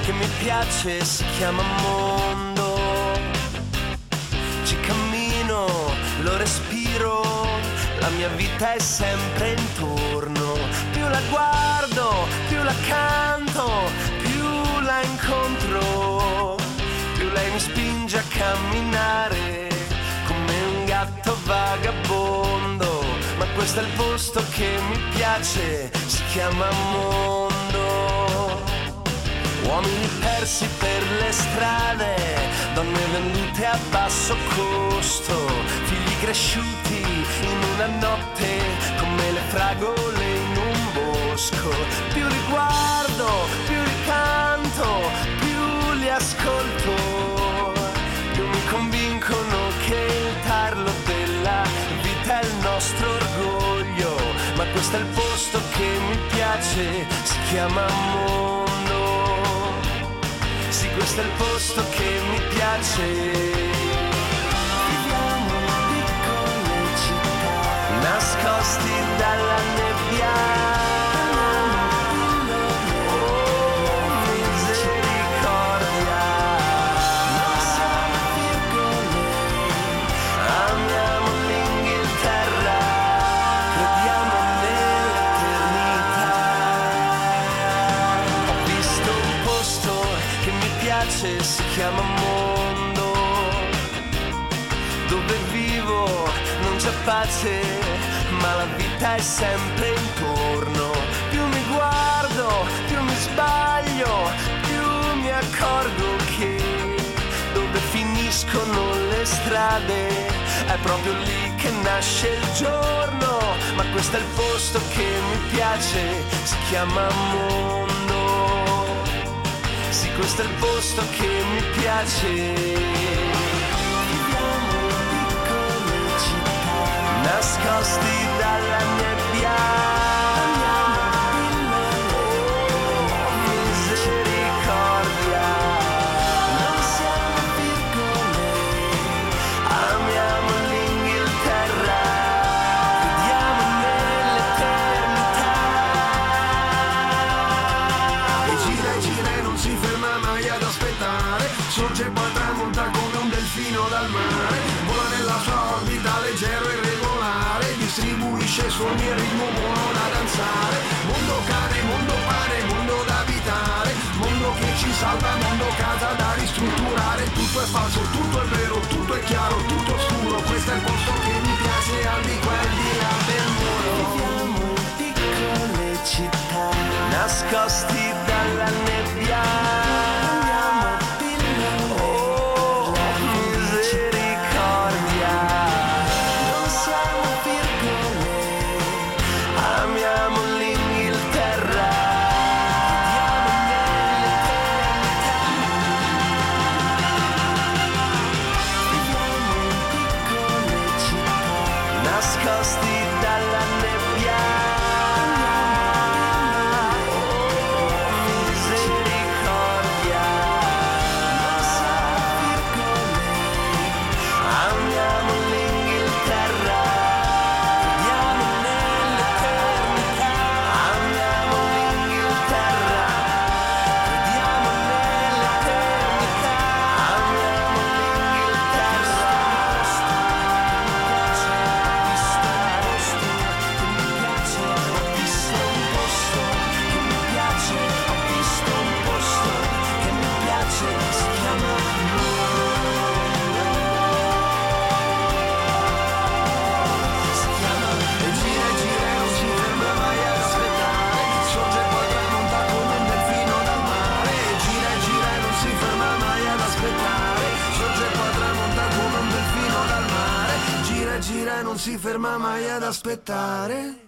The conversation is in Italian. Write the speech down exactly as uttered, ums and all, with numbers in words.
che mi piace si chiama mondo. Ci cammino, lo respiro, la mia vita è sempre intorno. Più la guardo, più la canto, più la incontro, più lei mi spinge a camminare come un gatto vagabondo. Ma questo è il posto che mi piace, si chiama mondo. Uomini persi per le strade, donne vendute a basso costo, figli cresciuti in una notte come le fragole in un bosco. Più li guardo, più li canto, più li ascolto, più mi convincono che il tarlo della vita è il nostro orgoglio. Ma questo è il posto che mi piace, si chiama mondo. Sì, questo è il posto che mi piace. Viviamo in piccole città, nascosti dalla nebbia. Oh, misericordia. Non siamo virgole, amiamo l'Inghilterra, crediamo nell'eternità. Ho visto un posto che mi piace, si chiama mondo. Dove vivo non c'è pace, ma la vita è sempre intorno. Più mi guardo, più mi sbaglio, più mi accorgo che dove finiscono le strade è proprio lì che nasce il giorno. Ma questo è il posto che mi piace, si chiama mondo. Sì, questo è il posto che mi piace. Viviamo in piccole città, nascosti dalla nebbia. Oh, misericordia. Non siamo virgole, amiamo l'Inghilterra, crediamo nell'eternità. E gira e gira e non si ferma mai ad aspettare, sorge e poi tramonta come un delfino dal mare, vola nella sua orbita leggero e regolare, distribuisce suoni e ritmo buono da danzare. Mondo cane, mondo pane, mondo da abitare, mondo che ci salva, mondo casa da ristrutturare. Tutto è falso, tutto è vero, tutto è chiaro, tutto oscuro. Questo è il posto che mi piace, al di qua e al di là del muro. Viviamo in piccole città, nascosti dalla nebbia. Oh, misericordia. Non siamo virgole, amiamo l'Inghilterra, crediamo nell'eternità. Viviamo in piccole città, nascosti dalla nebbia. Non si ferma mai ad aspettare.